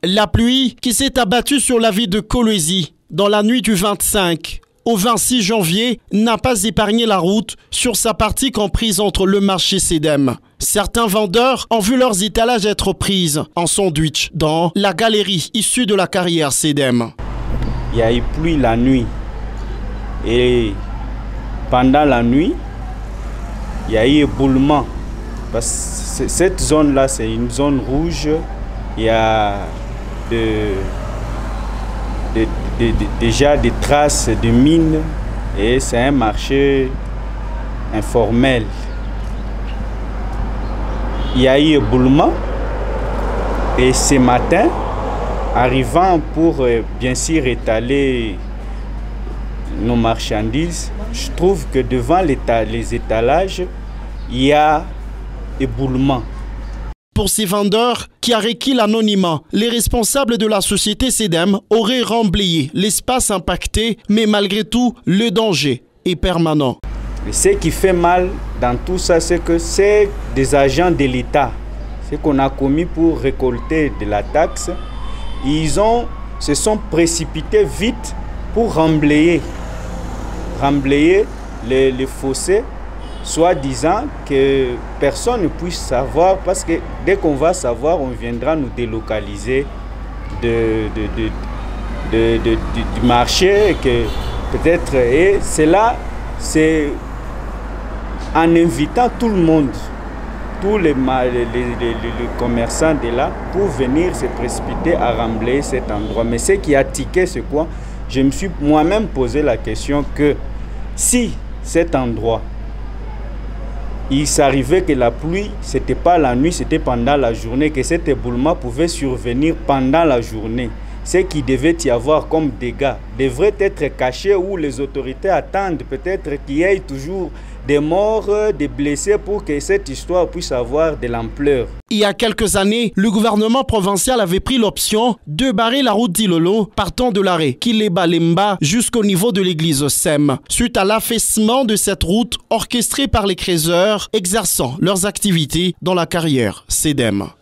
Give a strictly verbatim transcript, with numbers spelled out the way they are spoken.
La pluie qui s'est abattue sur la ville de Kolwezi dans la nuit du vingt-cinq au vingt-six janvier n'a pas épargné la route sur sa partie comprise entre le marché Sedem. Certains vendeurs ont vu leurs étalages être prises en sandwich dans la galerie issue de la carrière Sedem. Il y a eu pluie la nuit et pendant la nuit, il y a eu éboulement. Parce que cette zone-là, c'est une zone rouge. Il y a de, de, de, de, déjà des traces de mines et c'est un marché informel. Il y a eu éboulement et ce matin, arrivant pour euh, bien sûr étaler nos marchandises, je trouve que devant les étalages, il y a éboulement. Pour ces vendeurs qui a requis l'anonymat, les responsables de la société Sedem auraient remblayé l'espace impacté, mais malgré tout, le danger est permanent. Et ce qui fait mal dans tout ça, c'est que c'est des agents de l'État. Ce qu'on a commis pour récolter de la taxe, ils ont, se sont précipités vite pour remblayer, remblayer les, les fossés, soit disant que personne ne puisse savoir, parce que dès qu'on va savoir, on viendra nous délocaliser de, de, de, de, de, de, du marché, que peut-être, et c'est là, c'est en invitant tout le monde, tous les, les, les, les, les commerçants de là, pour venir se précipiter à remblayer cet endroit. Mais ce qui a tiqué, c'est quoi? Je me suis moi-même posé la question que si cet endroit, il s'arrivait que la pluie, ce n'était pas la nuit, c'était pendant la journée, que cet éboulement pouvait survenir pendant la journée. Ce qui devait y avoir comme dégâts devrait être caché, où les autorités attendent peut-être qu'il y ait toujours des morts, des blessés pour que cette histoire puisse avoir de l'ampleur. Il y a quelques années, le gouvernement provincial avait pris l'option de barrer la route d'Ilolo partant de l'arrêt Kileba-Lemba jusqu'au niveau de l'église Sem, suite à l'affaissement de cette route orchestrée par les creuseurs exerçant leurs activités dans la carrière Sedem.